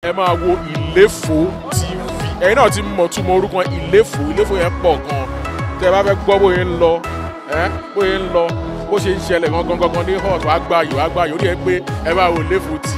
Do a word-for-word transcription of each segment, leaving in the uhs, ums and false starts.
ẹ máa wo Ìléfò T V ẹ̀yin náà ti mọ̀ túmọ̀ orúkọ Ìléfò Ìléfò yẹn pọ̀ gan tẹ́ ẹ bá fẹ́ gbọ́ bóyá ń lọ ẹ́ bóyá ń lọ bó ṣe ń ṣẹlẹ̀ gangan gangan ní hot wàá gbà yìí wàá gbà yìí ó rí ẹ pé ẹ máa wo Ìléfò T V.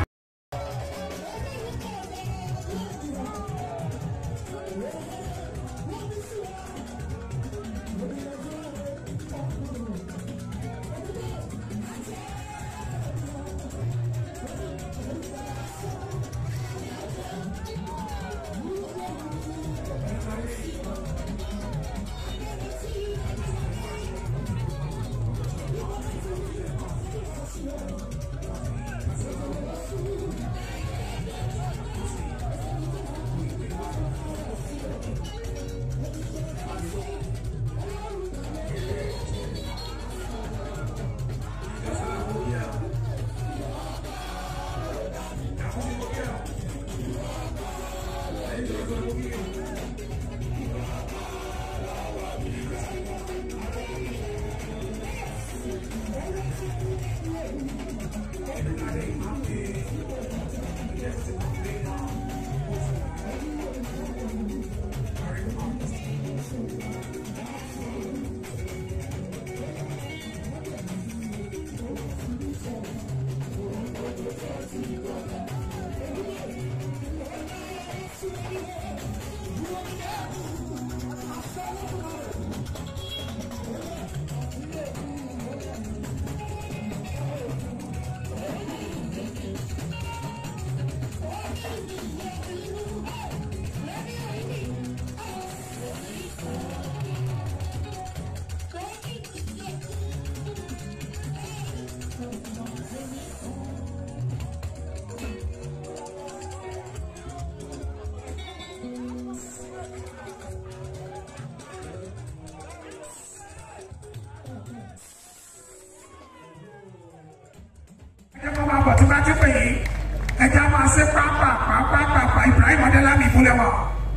Ibrahim Adeyeye Bulewa.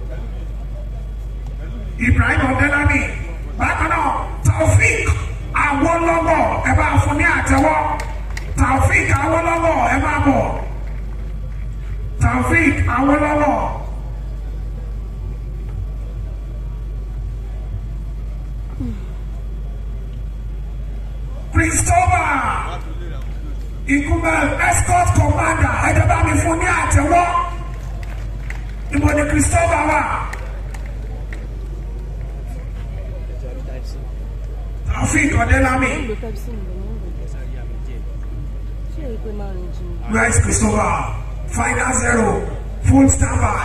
Ibrahim Adeyeye. Bákan náà, Taofik Awolowo ẹ bá fún ní àtẹ́wọ́. Taofik Awolowo ẹ máa bọ̀. Taofik Awolowo. Christopher Ikubel escort commander ẹ jẹ́ bá mi fún ní àtẹ́wọ́. Ìbò ni Christopher wà. Taofik Adeyeye. Where is Christopher? Final zero. Full standby.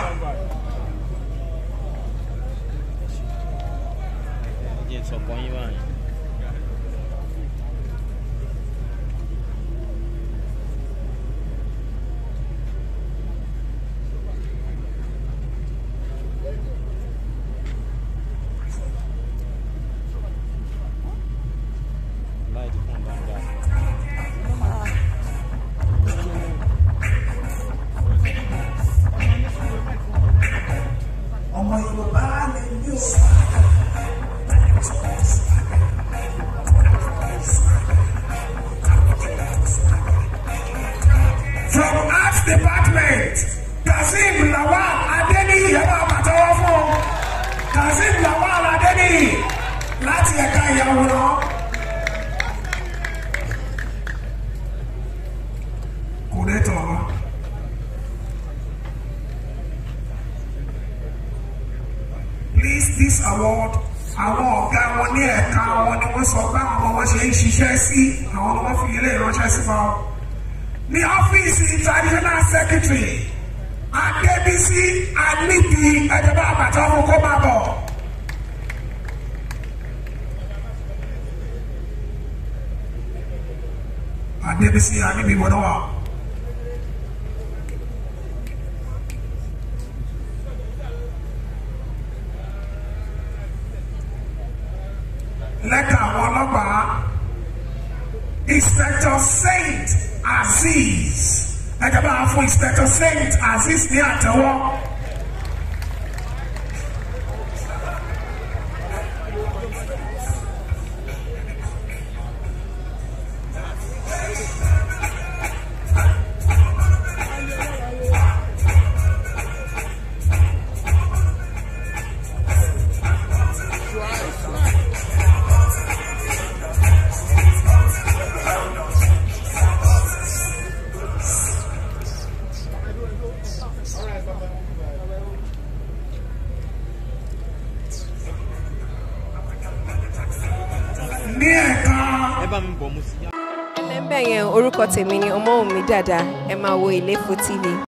From Arts Department, Kazeem Lawal Adeyeye ẹ bá pàtẹ́wọ́ fún Kazeem Lawal Adeyeye láti ẹ̀ka ìyàwòrán. Kò dé tọ̀ ọ́. Please, this award, àwọn ọ̀gá wọn ní ẹ̀ka wọn ni wọ́n sọ pé àwọn ọmọ wọn ṣe ń ṣiṣẹ́ sí, àwọn ni wọ́n fi ilé ìránṣẹ́ sí fún ọ. Ní ọ́fíìsì traditional secretary Adébísí Aníbi ẹ̀jọba àbàtà ọmọ kó máa bọ̀. Adébísí Aníbi wọ́n wà. Lẹ́ka àwọn ọlọ́pàá Inspector Saint Aziz ẹ̀jẹ̀ bá fún Inspector Saint Aziz ní àtẹ́wọ́. ní ẹ̀ka. ẹ bá mi bọ̀ mo sí. ẹlẹ́mbẹ̀ yẹn orúkọ tèmi ni Ọmọ́wùmí Dàda ẹ máa wo Ilefo T V.